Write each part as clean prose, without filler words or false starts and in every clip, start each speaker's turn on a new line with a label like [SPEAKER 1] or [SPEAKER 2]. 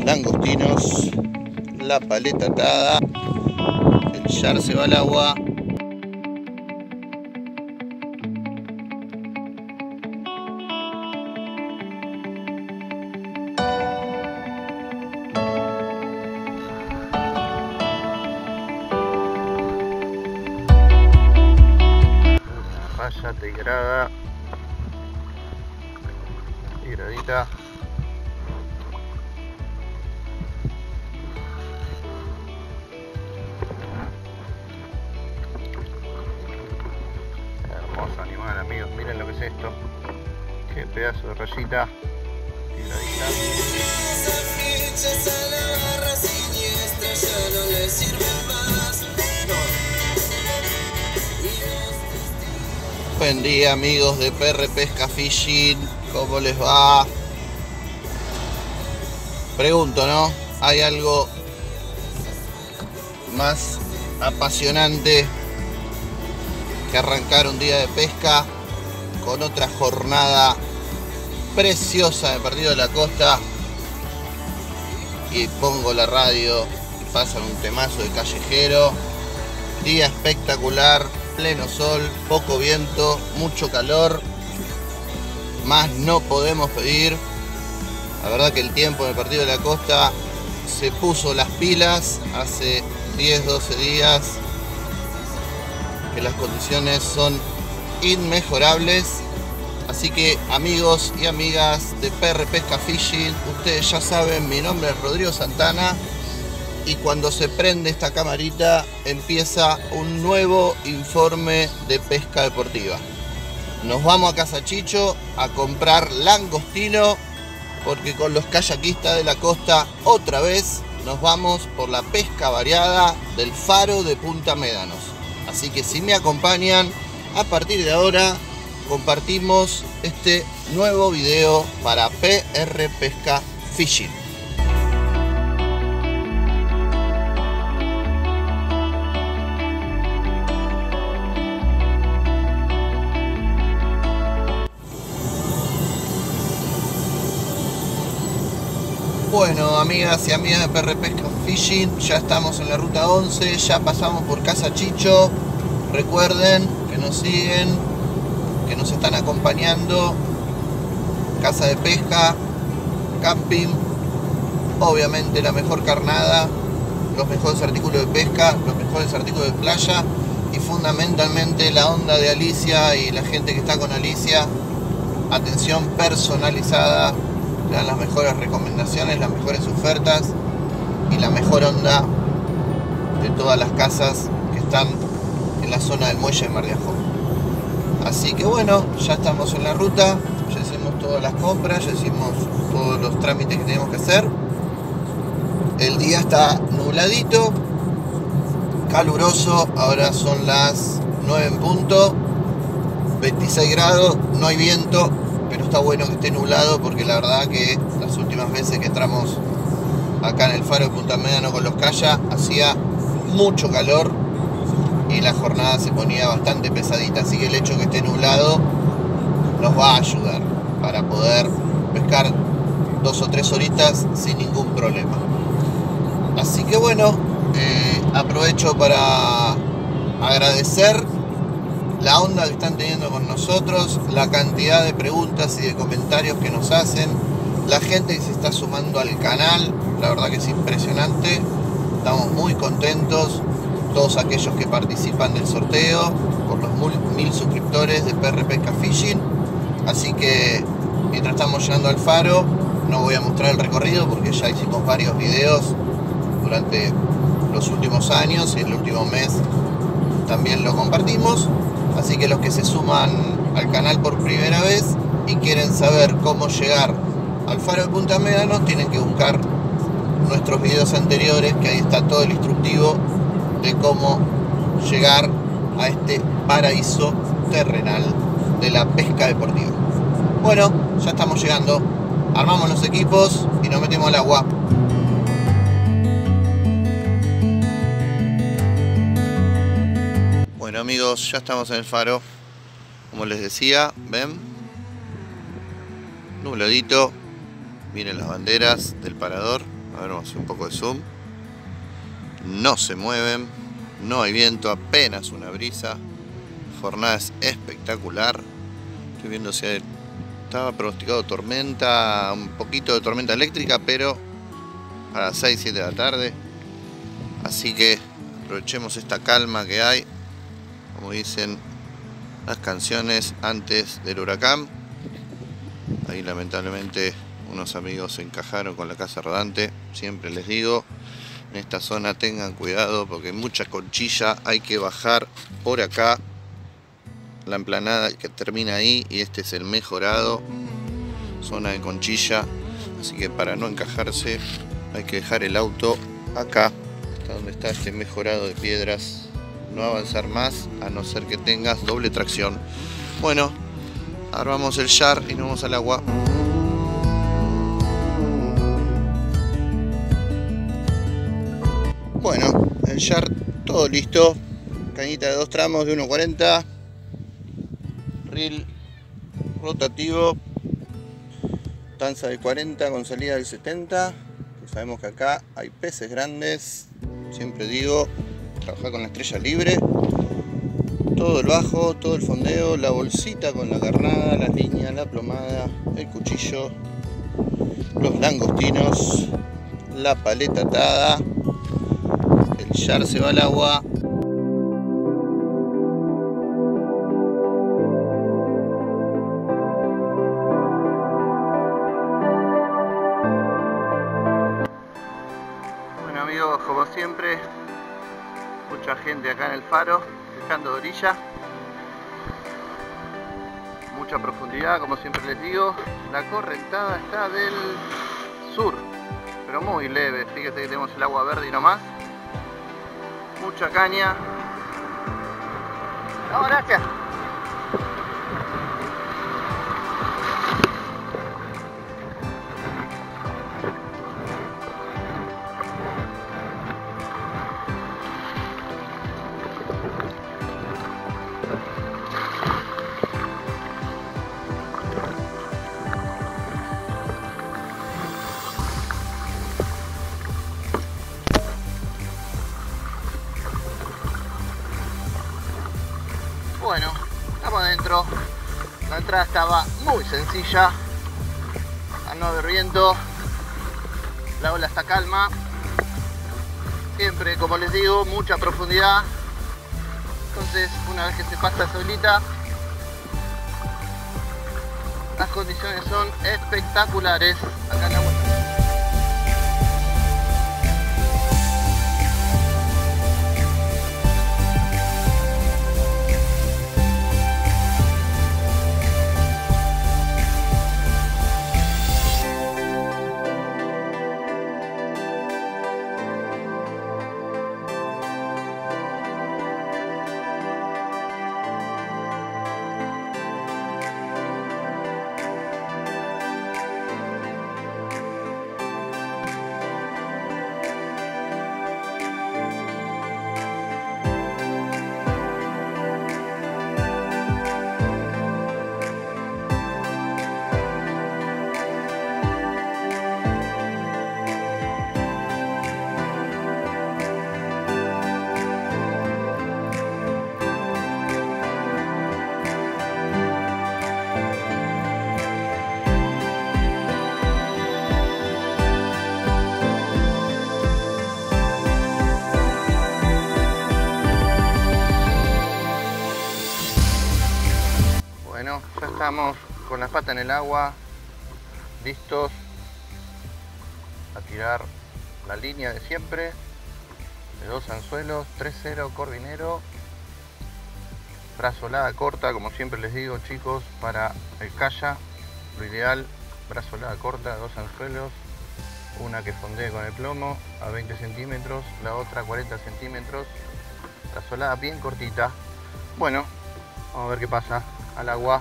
[SPEAKER 1] langostinos, la paleta atada, el char se va al agua. Raya tigrada, tigradita. Hermoso animal, amigos, miren lo que es esto. Qué pedazo de rayita tigradita. Buen día, amigos de PR Pesca Fishing, ¿cómo les va? Pregunto, ¿no? ¿Hay algo más apasionante que arrancar un día de pesca con otra jornada preciosa de Partido de la Costa? Y pongo la radio y pasan un temazo de Callejero. Día espectacular, pleno sol, poco viento, mucho calor. Más no podemos pedir. La verdad que el tiempo en el Partido de la Costa se puso las pilas hace 10-12 días, que las condiciones son inmejorables. Así que, amigos y amigas de PR Pesca Fishing, ustedes ya saben, mi nombre es Rodrigo Santana y cuando se prende esta camarita empieza un nuevo informe de pesca deportiva. Nos vamos a Casa Chicho a comprar langostino, porque con los kayakistas de la costa otra vez nos vamos por la pesca variada del faro de Punta Médanos. Así que si me acompañan, a partir de ahora compartimos este nuevo video para PR Pesca Fishing. Bueno, amigas y amigas de PR Pesca Fishing, ya estamos en la ruta 11, ya pasamos por Casa Chicho. Recuerden que nos siguen, que nos están acompañando. Casa de pesca, camping, obviamente la mejor carnada, los mejores artículos de pesca, los mejores artículos de playa y fundamentalmente la onda de Alicia y la gente que está con Alicia. Atención personalizada, le dan las mejores recomendaciones, las mejores ofertas y la mejor onda de todas las casas que están en la zona del muelle de Mar de Ajó. Así que bueno, ya estamos en la ruta, ya hicimos todas las compras, ya hicimos todos los trámites que tenemos que hacer. El día está nubladito, caluroso, ahora son las 9 en punto, 26 grados, no hay viento, pero está bueno que esté nublado porque la verdad que las últimas veces que entramos acá en el faro de Punta Médanos con los kayaks hacía mucho calor y la jornada se ponía bastante pesadita, así que el hecho de que esté nublado nos va a ayudar para poder pescar 2 o 3 horitas sin ningún problema. Así que bueno, aprovecho para agradecer la onda que están teniendo con nosotros, la cantidad de preguntas y de comentarios que nos hacen, la gente que se está sumando al canal, la verdad que es impresionante, estamos muy contentos, todos aquellos que participan del sorteo, por los 1000 suscriptores de PR Pesca Fishing. Así que mientras estamos llegando al faro, no voy a mostrar el recorrido porque ya hicimos varios videos durante los últimos años y el último mes también lo compartimos. Así que los que se suman al canal por primera vez y quieren saber cómo llegar al faro de Punta Médanos, tienen que buscar nuestros videos anteriores, que ahí está todo el instructivo de cómo llegar a este paraíso terrenal de la pesca deportiva. Bueno, ya estamos llegando, armamos los equipos y nos metemos al agua. Bueno, amigos, ya estamos en el faro, como les decía, ven, nubladito, miren las banderas del parador, A ver, vamos a hacer un poco de zoom. No se mueven, no hay viento, apenas una brisa. Jornada es espectacular. Estoy viendo si estaba pronosticado tormenta, un poquito de tormenta eléctrica, pero a las 6, 7 de la tarde. Así que aprovechemos esta calma que hay, como dicen las canciones, antes del huracán. Ahí lamentablemente unos amigos se encajaron con la casa rodante. Siempre les digo, en esta zona tengan cuidado porque hay mucha conchilla. Hay que bajar por acá, la emplanada que termina ahí, y este es el mejorado, zona de conchilla. Así que para no encajarse hay que dejar el auto acá, hasta donde está este mejorado de piedras. No avanzar más, a no ser que tengas doble tracción. Bueno, armamos el Yar y nos vamos al agua. Bueno, el Yar todo listo. Cañita de 2 tramos de 1.40. Reel rotativo. Tanza de 40 con salida del 70. Que sabemos que acá hay peces grandes. Siempre digo, trabajar con la estrella libre. Todo el bajo, todo el fondeo, la bolsita con la carnada, las líneas, la plomada, el cuchillo, los langostinos, la paleta atada. El Yar se va al agua. Bueno amigos, como siempre, mucha gente acá en el faro, dejando de orilla. Mucha profundidad, como siempre les digo. La correntada está del sur, pero muy leve. Fíjense que tenemos el agua verde y no más. Mucha caña. No, gracias. Bueno, estamos adentro. La entrada estaba muy sencilla. Al no haber viento, la ola está calma. Siempre, como les digo, mucha profundidad. Entonces, una vez que se pasa esa olita, las condiciones son espectaculares acá en la vuelta. Bueno, ya estamos con las patas en el agua, listos a tirar la línea de siempre, de 2 anzuelos, 3-0 corvinero, brazolada corta, como siempre les digo chicos, para el calla, lo ideal, brazolada corta, 2 anzuelos, una que fondee con el plomo a 20 centímetros, la otra a 40 centímetros, brazolada bien cortita. Bueno, vamos a ver qué pasa. Al agua.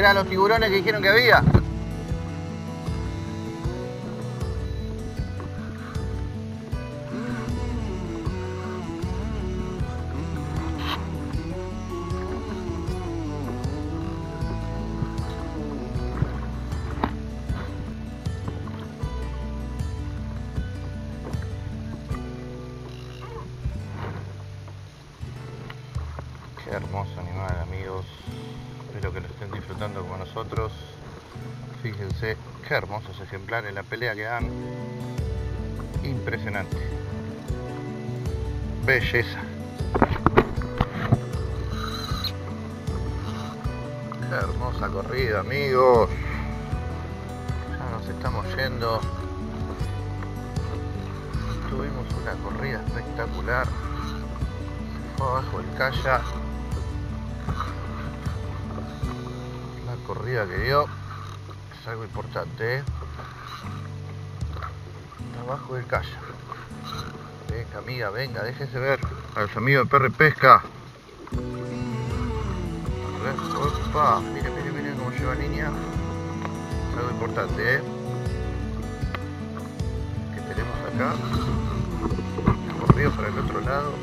[SPEAKER 1] ¿Eran los tiburones que dijeron que había? Qué hermoso animal, amigos. Espero que lo estén disfrutando como nosotros. Fíjense qué hermosos ejemplares, la pelea que dan. Impresionante. Belleza. Qué hermosa corrida, amigos. Ya nos estamos yendo. Tuvimos una corrida espectacular. Se fue abajo el Calla. La corrida que dio es algo importante, ¿eh? Abajo del Calla. Venga, amiga, venga, déjense ver a los amigos de Perre Pesca. A ver, opa, miren, miren, miren cómo lleva línea. Algo importante, ¿eh? Que tenemos acá. Corrido para el otro lado.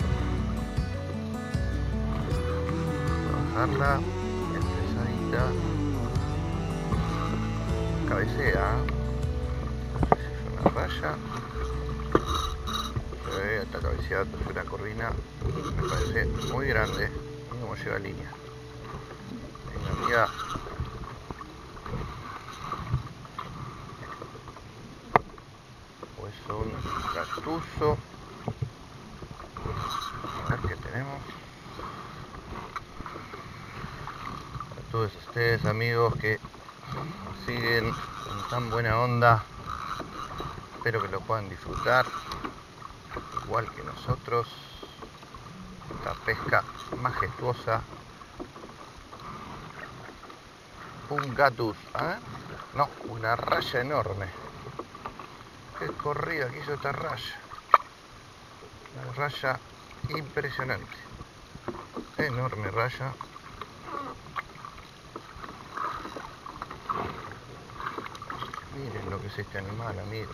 [SPEAKER 1] Bajarla. Pesadita. Cabecea. No sé si es una raya. Está cabeceando, es una corvina. Me parece muy grande. Miren cómo lleva línea. Venga, amiga. Pues un gatuso. A ver qué tenemos. A todos ustedes, amigos, que nos siguen con tan buena onda, espero que lo puedan disfrutar igual que nosotros. Esta pesca majestuosa. Un gatus, ¿eh? No, una raya enorme. Qué corrida que hizo esta raya. Una raya impresionante. Enorme raya. Miren lo que es este animal, amigos.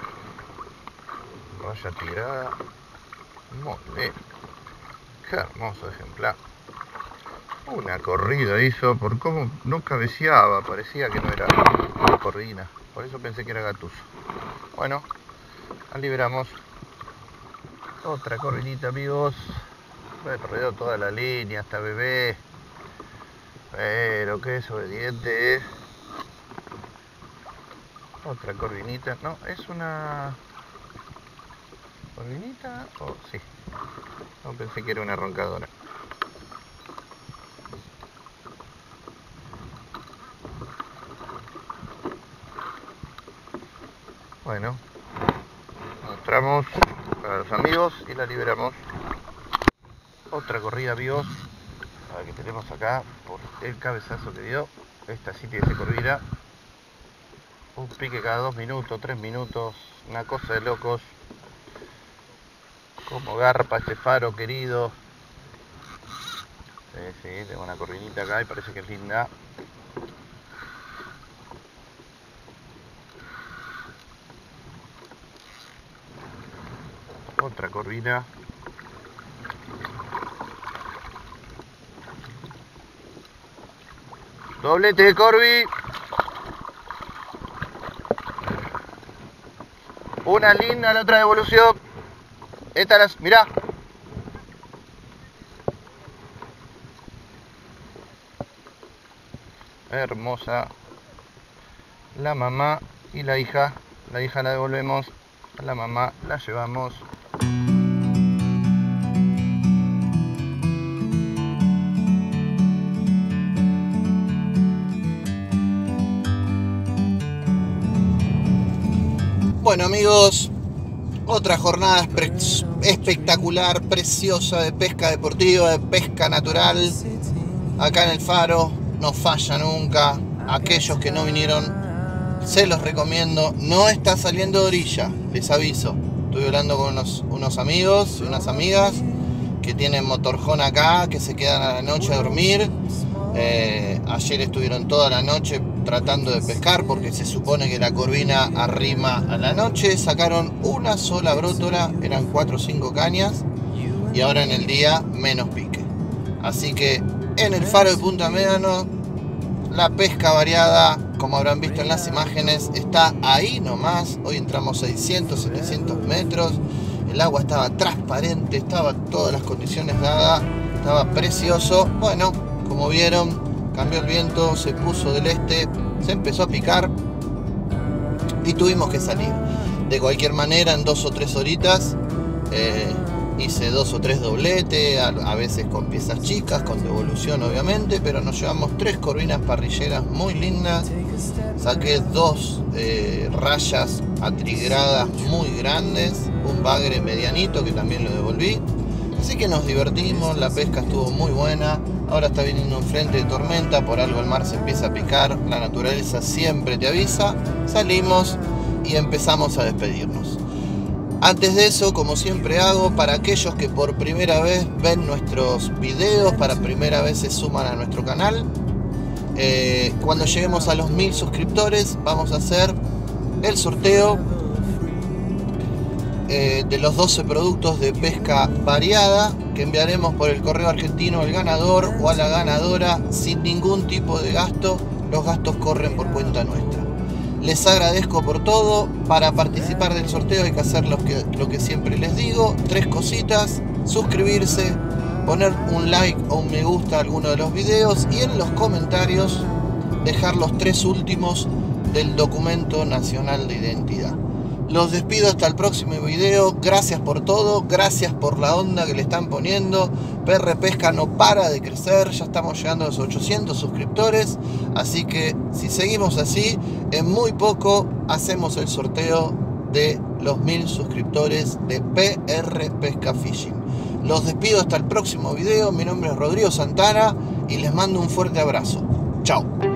[SPEAKER 1] Raya tirada. Muy bien. Qué hermoso ejemplar. Una corrida hizo, por cómo no cabeceaba, parecía que no era una corrida. Por eso pensé que era gatuso. Bueno, la liberamos. Otra corridita, amigos. Me perdió toda la línea, hasta bebé. Pero qué desobediente es. Otra corvinita. No, es una... ¿corvinita? Oh, sí. No, pensé que era una roncadora. Bueno, mostramos para los amigos y la liberamos. Otra corrida, amigos, la que tenemos acá por el cabezazo que dio. Esta sí tiene que ser corrida. Un pique cada 2 minutos, 3 minutos, una cosa de locos. Como garpa este faro querido. Sí, tengo una corridita acá y parece que es linda. Otra corvina. Doblete de corvi. Una linda, la otra devolución. Esta las, mirá. Hermosa. La mamá y la hija. La hija la devolvemos. A la mamá la llevamos. Bueno, amigos, otra jornada espectacular, preciosa de pesca deportiva, de pesca natural. Acá en el faro, no falla nunca. Aquellos que no vinieron, se los recomiendo. No está saliendo de orilla, les aviso. Estoy hablando con unos amigos y unas amigas que tienen motorjón acá, que se quedan a la noche a dormir. Ayer estuvieron toda la noche tratando de pescar porque se supone que la corvina arrima a la noche. Sacaron una sola brótola, eran 4 o 5 cañas, y ahora en el día menos pique. Así que en el faro de Punta Médano la pesca variada, como habrán visto en las imágenes, está ahí nomás. Hoy entramos 600, 700 metros. El agua estaba transparente, estaba todas las condiciones dadas, estaba precioso. Bueno, como vieron, cambió el viento, se puso del este, se empezó a picar y tuvimos que salir. De cualquier manera, en 2 o 3 horitas hice 2 o 3 dobletes, a veces con piezas chicas, con devolución obviamente, pero nos llevamos 3 corvinas parrilleras muy lindas. Saqué 2 rayas atrigradas muy grandes, un bagre medianito que también lo devolví. Así que nos divertimos, la pesca estuvo muy buena. Ahora está viniendo un frente de tormenta, por algo el mar se empieza a picar, la naturaleza siempre te avisa. Salimos y empezamos a despedirnos. Antes de eso, como siempre hago, para aquellos que por primera vez ven nuestros videos, para primera vez se suman a nuestro canal, cuando lleguemos a los 1000 suscriptores vamos a hacer el sorteo de los 12 productos de pesca variada que enviaremos por el correo argentino al ganador o a la ganadora sin ningún tipo de gasto. Los gastos corren por cuenta nuestra. Les agradezco por todo. Para participar del sorteo hay que hacer lo que siempre les digo: 3 cositas: suscribirse, poner un like o un me gusta a alguno de los videos y en los comentarios dejar los 3 últimos del documento nacional de identidad. Los despido hasta el próximo video. Gracias por todo, gracias por la onda que le están poniendo. PR Pesca no para de crecer, ya estamos llegando a los 800 suscriptores. Así que si seguimos así, en muy poco hacemos el sorteo de los 1000 suscriptores de PR Pesca Fishing. Los despido hasta el próximo video. Mi nombre es Rodrigo Santana y les mando un fuerte abrazo. Chao.